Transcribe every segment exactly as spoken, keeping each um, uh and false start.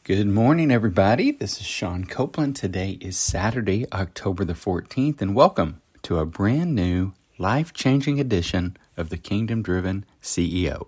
Good morning, everybody. This is Sean Copeland. Today is Saturday, October the fourteenth, and welcome to a brand new, life-changing edition of the Kingdom Driven C E O.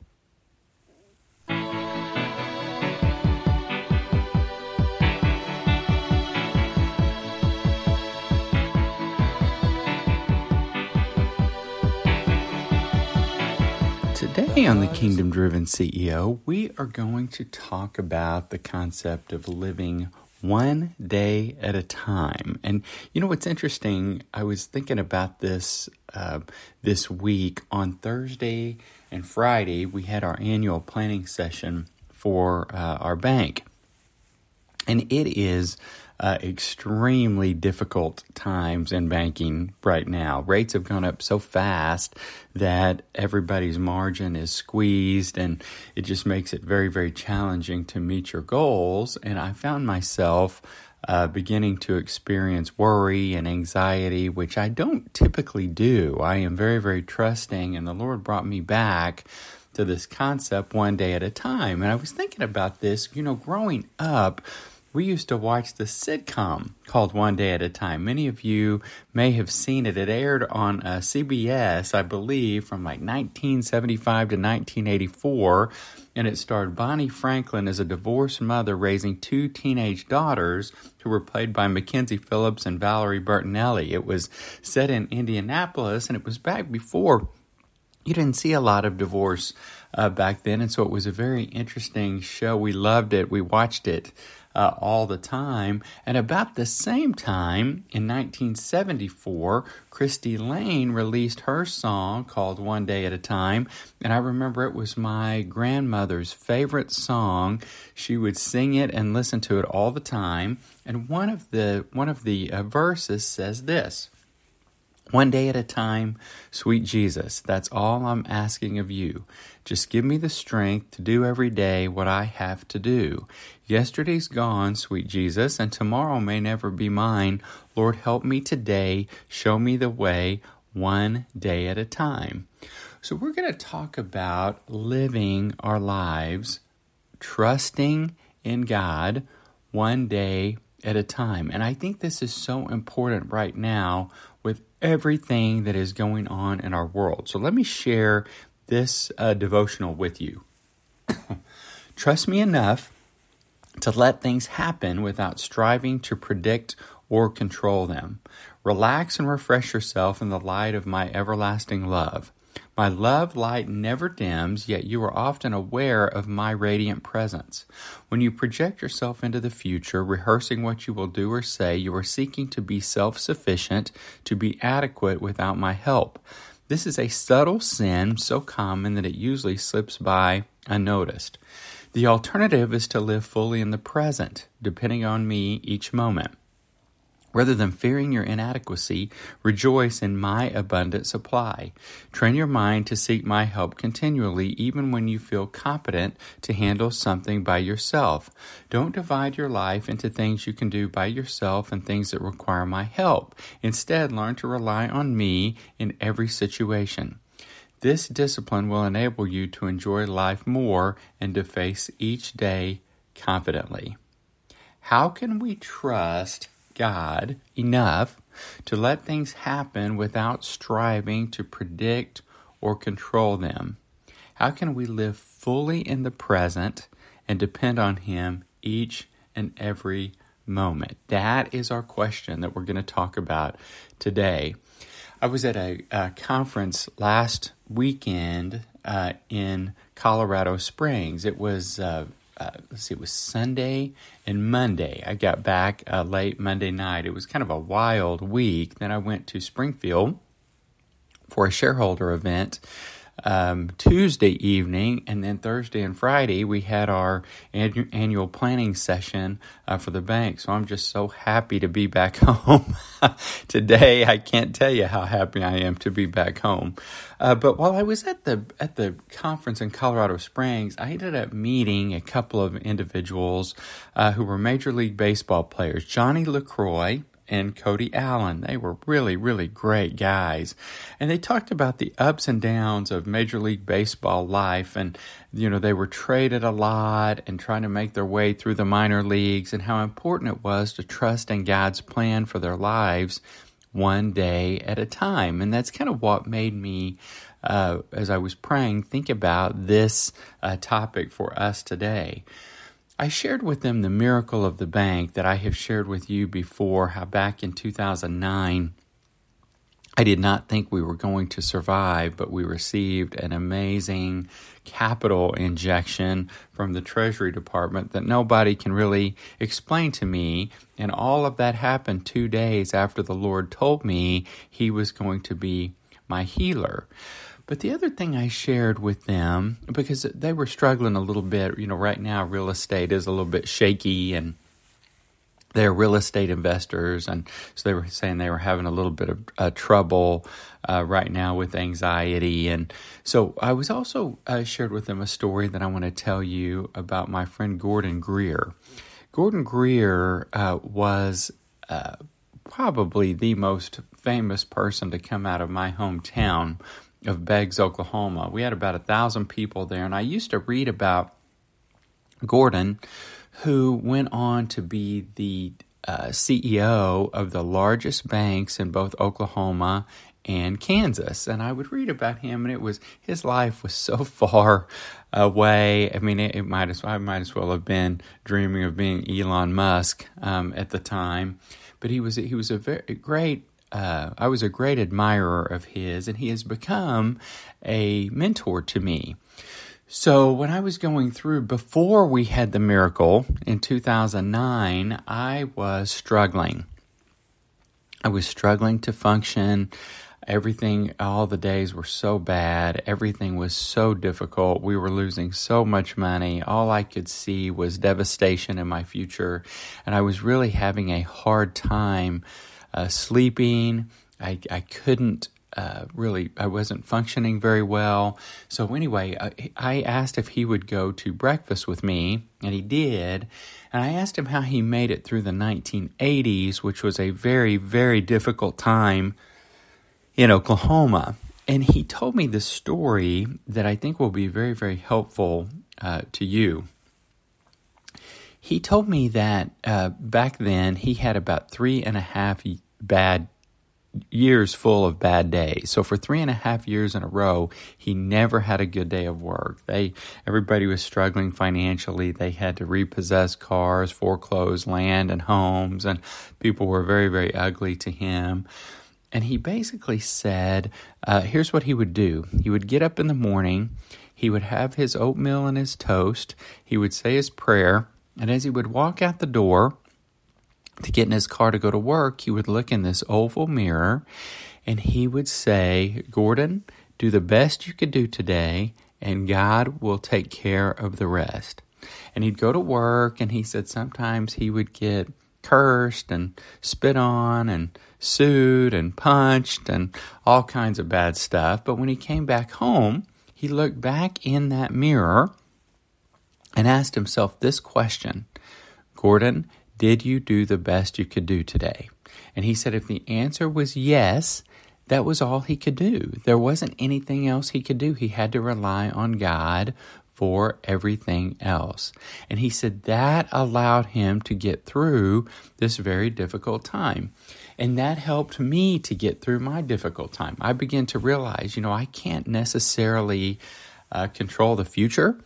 Today on the Kingdom Driven C E O, we are going to talk about the concept of living one day at a time. And you know what's interesting? I was thinking about this uh, this week. On Thursday and Friday, we had our annual planning session for uh, our bank. And it is uh, extremely difficult times in banking right now. Rates have gone up so fast that everybody's margin is squeezed, and it just makes it very, very challenging to meet your goals. And I found myself uh, beginning to experience worry and anxiety, which I don't typically do. I am very, very trusting, and the Lord brought me back to this concept one day at a time. And I was thinking about this, you know, growing up, we used to watch the sitcom called One Day at a Time. Many of you may have seen it. It aired on uh, C B S, I believe, from like nineteen seventy-five to nineteen eighty-four, and it starred Bonnie Franklin as a divorced mother raising two teenage daughters who were played by Mackenzie Phillips and Valerie Bertinelli. It was set in Indianapolis, and it was back before you didn't see a lot of divorce uh, back then, and so it was a very interesting show. We loved it. We watched it Uh, all the time. And about the same time, in nineteen seventy-four, Christy Lane released her song called One Day at a Time. And I remember it was my grandmother's favorite song. She would sing it and listen to it all the time. And one of the one of the uh, verses says this: "One day at a time, sweet Jesus, that's all I'm asking of you. Just give me the strength to do every day what I have to do. Yesterday's gone, sweet Jesus, and tomorrow may never be mine. Lord, help me today. Show me the way, one day at a time." So we're going to talk about living our lives, trusting in God, one day at a time. And I think this is so important right now with everything that is going on in our world. So let me share this uh, devotional with you. Trust me enough to let things happen without striving to predict or control them. Relax and refresh yourself in the light of my everlasting love. My love light never dims, yet you are often aware of my radiant presence. When you project yourself into the future, rehearsing what you will do or say, you are seeking to be self-sufficient, to be adequate without my help. This is a subtle sin, so common that it usually slips by unnoticed. The alternative is to live fully in the present, depending on me each moment. Rather than fearing your inadequacy, rejoice in my abundant supply. Train your mind to seek my help continually, even when you feel competent to handle something by yourself. Don't divide your life into things you can do by yourself and things that require my help. Instead, learn to rely on me in every situation. This discipline will enable you to enjoy life more and to face each day confidently. How can we trust God enough to let things happen without striving to predict or control them? How can we live fully in the present and depend on Him each and every moment? That is our question that we're going to talk about today. I was at a, a conference last weekend uh, in Colorado Springs. It was uh, Uh, let's see, it was Sunday and Monday. I got back uh, late Monday night. It was kind of a wild week. Then I went to Springfield for a shareholder event um, Tuesday evening, and then Thursday and Friday we had our annu- annual planning session uh, for the bank. So I'm just so happy to be back home today. I can't tell you how happy I am to be back home. Uh, but while I was at the at the conference in Colorado Springs, I ended up meeting a couple of individuals uh, who were Major League Baseball players. Johnny LaCroix and Cody Allen. They were really, really great guys. And they talked about the ups and downs of Major League Baseball life. And, you know, they were traded a lot and trying to make their way through the minor leagues, and how important it was to trust in God's plan for their lives one day at a time. And that's kind of what made me, uh, as I was praying, think about this uh, topic for us today. I shared with them the miracle of the bank that I have shared with you before, how back in two thousand nine, I did not think we were going to survive, but we received an amazing capital injection from the Treasury Department that nobody can really explain to me. And all of that happened two days after the Lord told me He was going to be my healer. But the other thing I shared with them, because they were struggling a little bit, you know, right now real estate is a little bit shaky, and they're real estate investors, and so they were saying they were having a little bit of uh, trouble uh, right now with anxiety. And so I was also uh, shared with them a story that I want to tell you about my friend Gordon Greer. Gordon Greer uh, was uh, probably the most famous person to come out of my hometown of Beggs, Oklahoma. We had about a thousand people there, and I used to read about Gordon, who went on to be the uh, C E O of the largest banks in both Oklahoma and Kansas. And I would read about him, and it was his life was so far away. I mean, it, it might as I might as well have been dreaming of being Elon Musk um, at the time. But he was he was a very great. Uh, I was a great admirer of his, and he has become a mentor to me. So when I was going through, before we had the miracle in two thousand nine, I was struggling. I was struggling to function. Everything, all the days were so bad. Everything was so difficult. We were losing so much money. All I could see was devastation in my future. And I was really having a hard time uh, sleeping. I, I couldn't uh, really, I wasn't functioning very well. So anyway, I, I asked if he would go to breakfast with me, and he did. And I asked him how he made it through the nineteen eighties, which was a very, very difficult time in Oklahoma. And he told me this story that I think will be very, very helpful uh, to you. He told me that uh, back then he had about three and a half bad years full of bad days. So for three and a half years in a row, he never had a good day of work. They, everybody was struggling financially. They had to repossess cars, foreclose land and homes, and people were very, very ugly to him. And he basically said, uh, here's what he would do. He would get up in the morning, he would have his oatmeal and his toast, he would say his prayer, and as he would walk out the door to get in his car to go to work, he would look in this oval mirror, and he would say, Gordon, do the best you could do today, and God will take care of the rest. And he'd go to work, and he said sometimes he would get cursed and spit on and sued and punched and all kinds of bad stuff. But when he came back home, he looked back in that mirror and asked himself this question, Gordon, did you do the best you could do today? And he said if the answer was yes, that was all he could do. There wasn't anything else he could do. He had to rely on God for everything else. And he said that allowed him to get through this very difficult time. And that helped me to get through my difficult time. I began to realize, you know, I can't necessarily uh, control the future.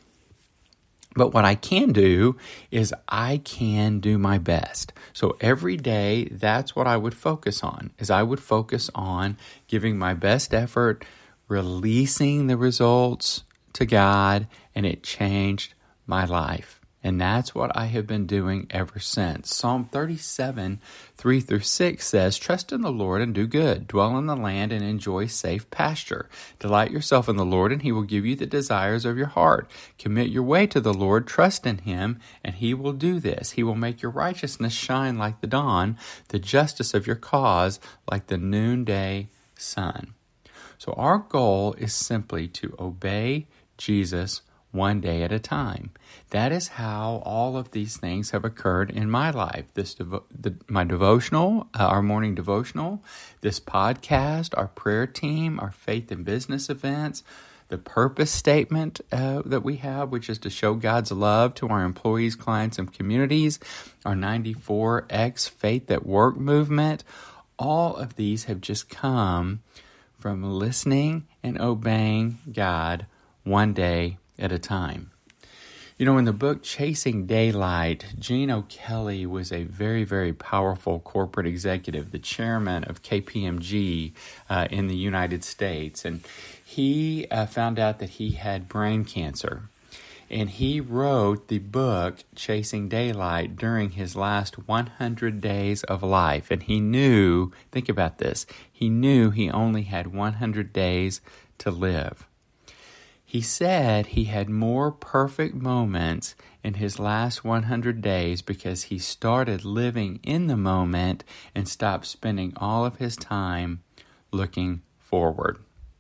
But what I can do is I can do my best. So every day, that's what I would focus on, is I would focus on giving my best effort, releasing the results to God, and it changed my life. And that's what I have been doing ever since. Psalm thirty-seven, three through six says, trust in the Lord and do good. Dwell in the land and enjoy safe pasture. Delight yourself in the Lord, and He will give you the desires of your heart. Commit your way to the Lord. Trust in Him, and He will do this. He will make your righteousness shine like the dawn, the justice of your cause like the noonday sun. So our goal is simply to obey Jesus one day at a time. That is how all of these things have occurred in my life. This devo- the, my devotional, uh, our morning devotional, this podcast, our prayer team, our faith and business events, the purpose statement uh, that we have, which is to show God's love to our employees, clients, and communities, our ninety-four X Faith at Work movement. All of these have just come from listening and obeying God one day at a time. You know, in the book Chasing Daylight, Gene O'Kelly was a very, very powerful corporate executive, the chairman of K P M G uh, in the United States. And he uh, found out that he had brain cancer. And he wrote the book Chasing Daylight during his last one hundred days of life. And he knew, think about this, he knew he only had one hundred days to live. He said he had more perfect moments in his last one hundred days because he started living in the moment and stopped spending all of his time looking forward.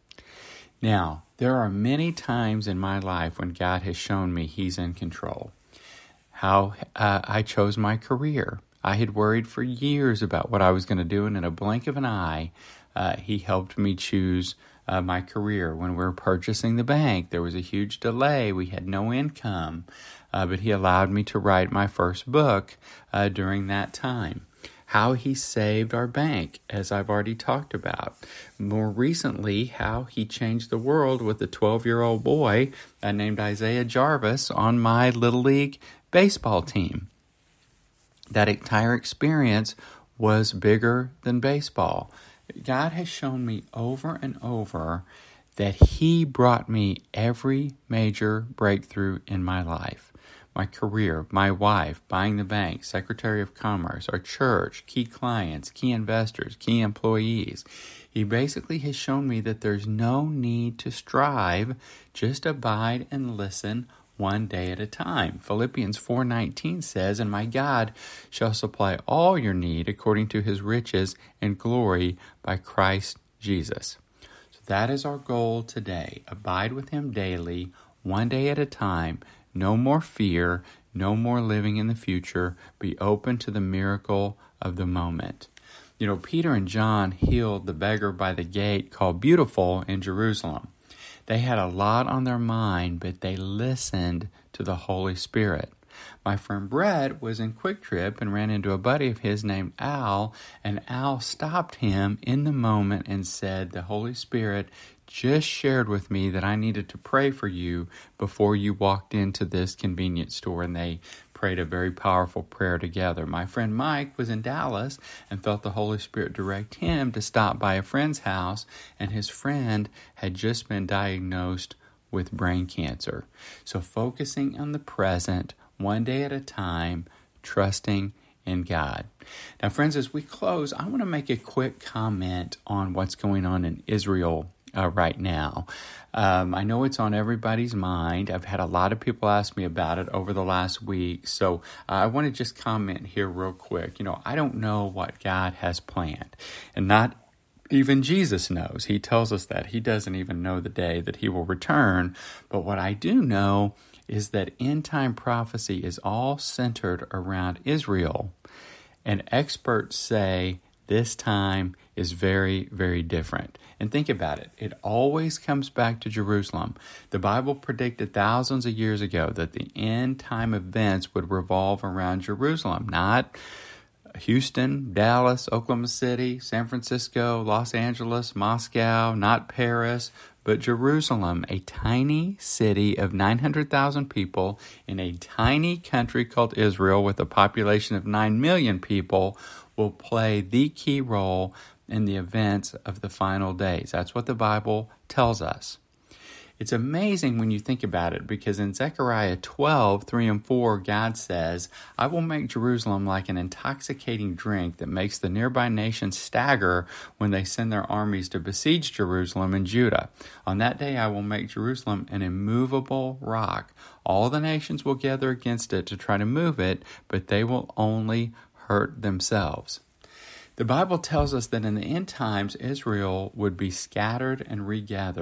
Now, there are many times in my life when God has shown me He's in control. How uh, I chose my career. I had worried for years about what I was going to do, and in a blink of an eye, uh, He helped me choose Uh, my career. When we were purchasing the bank, there was a huge delay. We had no income, uh, but He allowed me to write my first book uh, during that time. How He saved our bank, as I've already talked about. More recently, how He changed the world with a twelve-year-old boy uh, named Isaiah Jarvis on my Little League baseball team. That entire experience was bigger than baseball. God has shown me over and over that He brought me every major breakthrough in my life. My career, my wife, buying the bank, Secretary of Commerce, our church, key clients, key investors, key employees. He basically has shown me that there's no need to strive, just abide and listen one day at a time. Philippians four nineteen says, "And my God shall supply all your need according to His riches and glory by Christ Jesus." So that is our goal today. Abide with Him daily, one day at a time. No more fear, no more living in the future. Be open to the miracle of the moment. You know, Peter and John healed the beggar by the gate called Beautiful in Jerusalem. They had a lot on their mind, but they listened to the Holy Spirit. My friend Brett was in Quick Trip and ran into a buddy of his named Al, and Al stopped him in the moment and said, "The Holy Spirit just shared with me that I needed to pray for you before you walked into this convenience store," and they prayed a very powerful prayer together. My friend Mike was in Dallas and felt the Holy Spirit direct him to stop by a friend's house, and his friend had just been diagnosed with brain cancer. So focusing on the present, one day at a time, trusting in God. Now, friends, as we close, I want to make a quick comment on what's going on in Israel Uh, right now. Um, I know it's on everybody's mind. I've had a lot of people ask me about it over the last week, so uh, I want to just comment here real quick. You know, I don't know what God has planned, and not even Jesus knows. He tells us that. He doesn't even know the day that He will return, but what I do know is that end-time prophecy is all centered around Israel, and experts say this time is very, very different. And think about it. It always comes back to Jerusalem. The Bible predicted thousands of years ago that the end time events would revolve around Jerusalem, not Houston, Dallas, Oklahoma City, San Francisco, Los Angeles, Moscow, not Paris, but Jerusalem, a tiny city of nine hundred thousand people in a tiny country called Israel with a population of nine million people, will play the key role in the events of the final days. That's what the Bible tells us. It's amazing when you think about it, because in Zechariah twelve, three and four, God says, "I will make Jerusalem like an intoxicating drink that makes the nearby nations stagger when they send their armies to besiege Jerusalem and Judah. On that day I will make Jerusalem an immovable rock. All the nations will gather against it to try to move it, but they will only hurt themselves." The Bible tells us that in the end times, Israel would be scattered and regathered.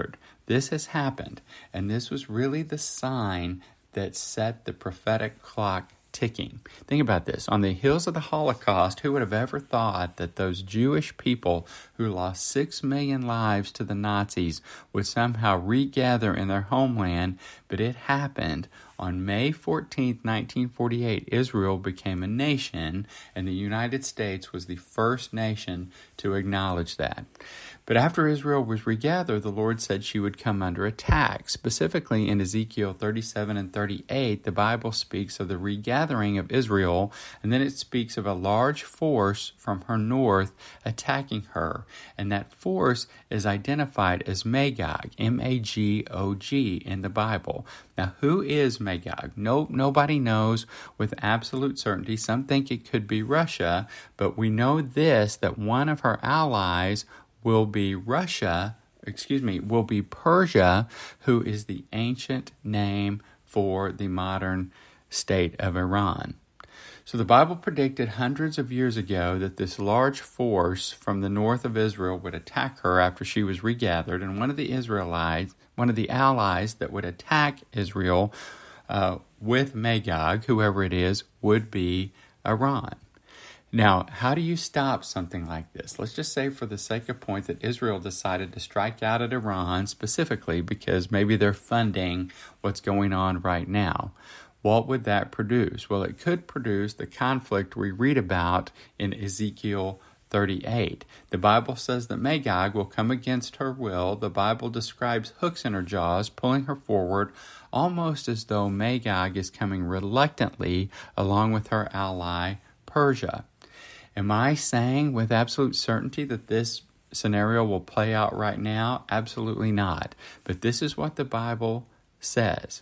This has happened, and this was really the sign that set the prophetic clock ticking. Think about this. On the heels of the Holocaust, who would have ever thought that those Jewish people who lost six million lives to the Nazis would somehow regather in their homeland? But it happened. On May fourteenth, nineteen forty-eight, Israel became a nation, and the United States was the first nation to acknowledge that. But after Israel was regathered, the Lord said she would come under attack. Specifically in Ezekiel thirty-seven and thirty-eight, the Bible speaks of the regathering of Israel, and then it speaks of a large force from her north attacking her. And that force is identified as Magog, M A G O G, in the Bible. Now, who is Magog? No, nobody knows with absolute certainty. Some think it could be Russia, but we know this, that one of her allies will be Russia, excuse me, will be Persia, who is the ancient name for the modern state of Iran. So the Bible predicted hundreds of years ago that this large force from the north of Israel would attack her after she was regathered, and one of the Israelites, one of the allies that would attack Israel uh, with Magog, whoever it is, would be Iran. Now, how do you stop something like this? Let's just say for the sake of point that Israel decided to strike out at Iran specifically because maybe they're funding what's going on right now. What would that produce? Well, it could produce the conflict we read about in Ezekiel thirty-eight. The Bible says that Magog will come against her will. The Bible describes hooks in her jaws, pulling her forward, almost as though Magog is coming reluctantly along with her ally, Persia. Am I saying with absolute certainty that this scenario will play out right now? Absolutely not. But this is what the Bible says.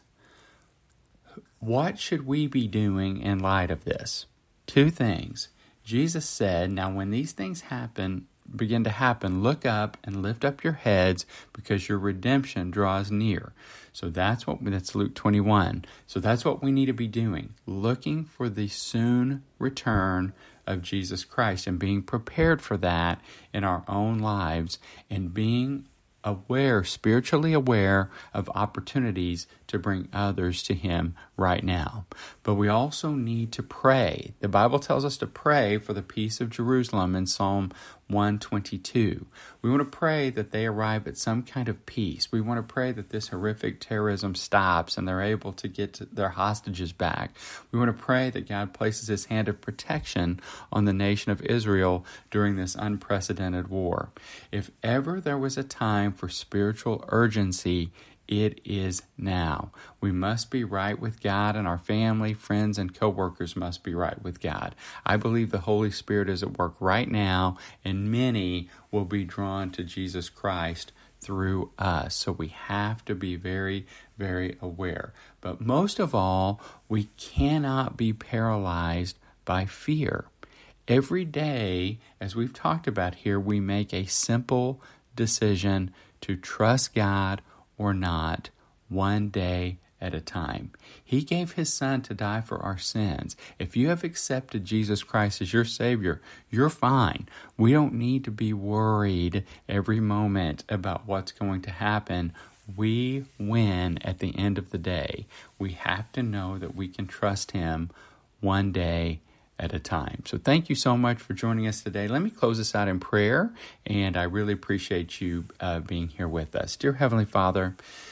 What should we be doing in light of this? Two things. Jesus said, now when these things happen, begin to happen, look up and lift up your heads because your redemption draws near. So that's what that's Luke twenty-one. So that's what we need to be doing, looking for the soon return of Jesus Christ and being prepared for that in our own lives and being aware, spiritually aware of opportunities to bring others to Him right now. But we also need to pray. The Bible tells us to pray for the peace of Jerusalem in Psalm one twenty-two. We want to pray that they arrive at some kind of peace. We want to pray that this horrific terrorism stops and they're able to get to their hostages back. We want to pray that God places His hand of protection on the nation of Israel during this unprecedented war. If ever there was a time for spiritual urgency, it is now. We must be right with God, and our family, friends, and co-workers must be right with God. I believe the Holy Spirit is at work right now, and many will be drawn to Jesus Christ through us. So we have to be very, very aware. But most of all, we cannot be paralyzed by fear. Every day, as we've talked about here, we make a simple decision to trust God or not, one day at a time. He gave His Son to die for our sins. If you have accepted Jesus Christ as your Savior, you're fine. We don't need to be worried every moment about what's going to happen. We win at the end of the day. We have to know that we can trust Him one day at a time. So thank you so much for joining us today. Let me close this out in prayer, and I really appreciate you uh, being here with us. Dear Heavenly Father,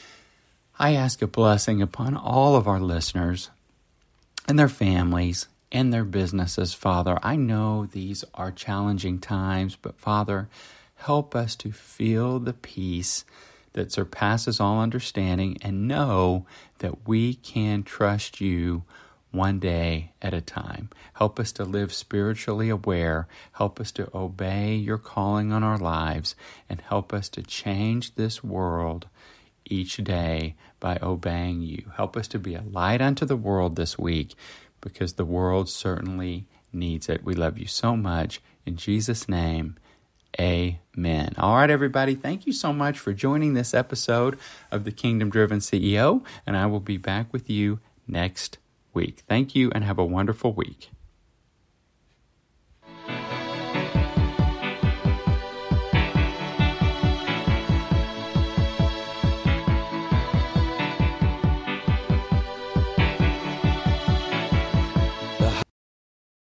I ask a blessing upon all of our listeners and their families and their businesses, Father. I know these are challenging times, but Father, help us to feel the peace that surpasses all understanding and know that we can trust You one day at a time. Help us to live spiritually aware. Help us to obey Your calling on our lives, and help us to change this world each day by obeying You. Help us to be a light unto the world this week, because the world certainly needs it. We love You so much. In Jesus' name, amen. All right, everybody. Thank you so much for joining this episode of the Kingdom Driven C E O, and I will be back with you next week. Thank you, and have a wonderful week.